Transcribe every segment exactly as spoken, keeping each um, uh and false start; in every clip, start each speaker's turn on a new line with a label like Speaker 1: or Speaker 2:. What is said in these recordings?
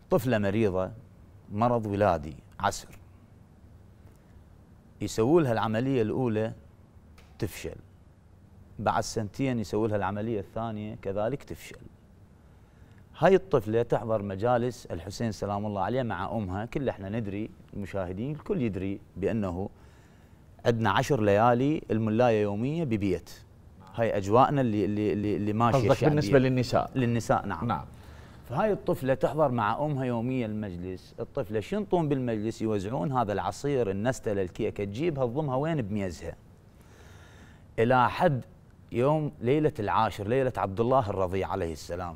Speaker 1: طفلة مريضة مرض ولادي عسر، يسووا لها العملية الأولى تفشل، بعد سنتين يسووا لها العملية الثانية كذلك تفشل. هاي الطفلة تحضر مجالس الحسين سلام الله عليه مع أمها. كل احنا ندري، المشاهدين الكل يدري بأنه عندنا عشر ليالي الملاية يومية ببيت. هاي أجواءنا اللي اللي اللي, اللي ماشية
Speaker 2: قصدك بالنسبة للنساء؟
Speaker 1: للنساء نعم.
Speaker 2: نعم.
Speaker 1: فهاي الطفلة تحضر مع أمها يوميا المجلس. الطفلة شنطون بالمجلس يوزعون هذا العصير النستلة الكيكة، تجيبها تضمها وين بميزها. إلى حد يوم ليلة العاشر، ليلة عبد الله الرضيع عليه السلام،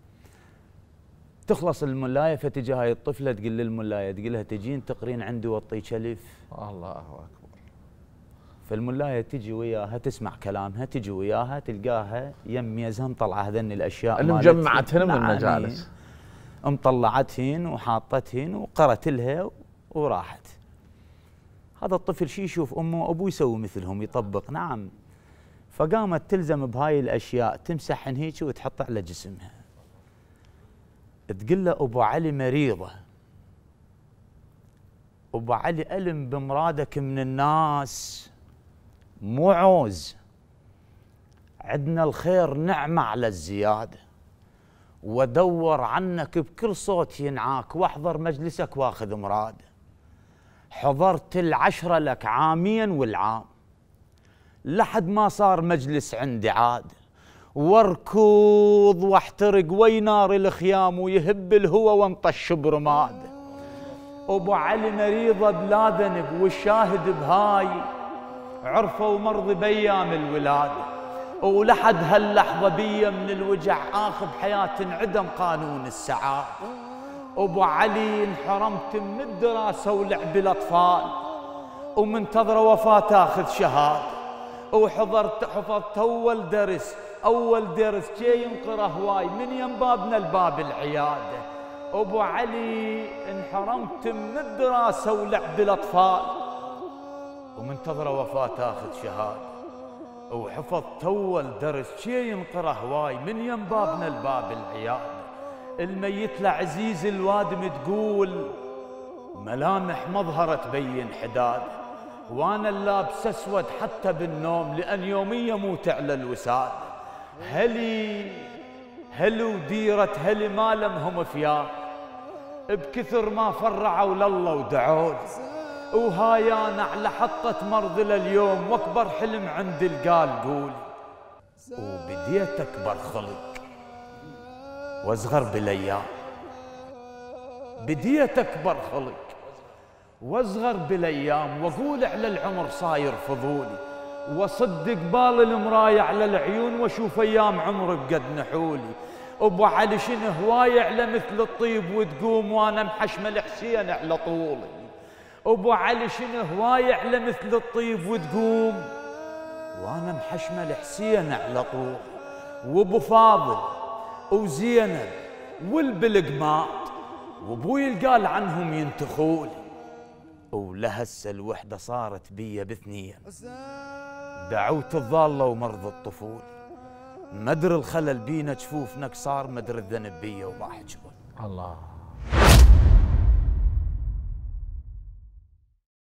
Speaker 1: تخلص الملاية فتجي هاي الطفلة تقول للملاية، تقول لها تجين تقرين عندي وطي شلف.
Speaker 2: الله أكبر.
Speaker 1: فالملاية تجي وياها تسمع كلامها، تجي وياها تلقاها يم ميزها مطلعة هذن الأشياء
Speaker 2: اللي مجمعتهن من المجالس،
Speaker 1: مطلعتهن وحاطتهن وقرت لها وراحت. هذا الطفل شي يشوف أمه وأبوه يسوي مثلهم يطبق. نعم. فقامت تلزم بهاي الأشياء، تمسحن هيك وتحط على جسمها. تقول له أبو علي مريضة، أبو علي ألم بمرادك من الناس مو عوز، عندنا الخير نعمة على الزيادة، ودور عنك بكل صوت ينعاك، واحضر مجلسك واخذ مراده. حضرت العشرة لك عاميا والعام، لحد ما صار مجلس عندي عاد، واركض واحترق وي نار الخيام، ويهب الهوى وانطش برماد. ابو علي مريضه بلا ذنب، والشاهد بهاي عرفوا مرضي بايام الولاده، ولحد هاللحظه بيا من الوجع اخذ بحياه انعدم قانون السعاده. ابو علي انحرمت من الدراسه ولعب الاطفال، ومنتظره وفاه اخذ شهاده، وحضرت حفظت اول درس اول درس جاي ينقره هواي من يم بابنا الباب العياده. ابو علي انحرمت من الدراسه ولعب الاطفال، ومنتظره وفاه اخذ شهاده، وحفظت اول درس جاي ينقره هواي من يم بابنا الباب العياده. الميت لعزيز الوادم تقول ملامح مظهره تبين حداد، وانا اللابس اسود حتى بالنوم لان يومي يموت على الوساد. هلي هلي وديره هلي ما لمهم فيا، بكثر ما فرعوا لله ودعول، وهاي انا على حطه مرض لليوم، واكبر حلم عندي القال قولي. وبديت اكبر خلق واصغر بالايام، بديت اكبر خلق واصغر بالايام، واقول على العمر صاير فضولي، واصد قبال المرايه على العيون، واشوف ايام عمري بقد نحولي. ابو علي شنو هوايه على مثل الطيب وتقوم، وانا محشمه حسين على طولي. ابو علي شنو هوايه على مثل الطيب وتقوم، وانا محشمه حسين على طولي. وابو فاضل وزينب والبلقمات، وابوي قال عنهم ينتخولي. ولهسه الوحده صارت بيا باثنين، دعوت الضاله ومرض الطفوله، مدري الخلل بينا جفوفنا صار، مدري الذنب بيا وما حجبه.
Speaker 2: الله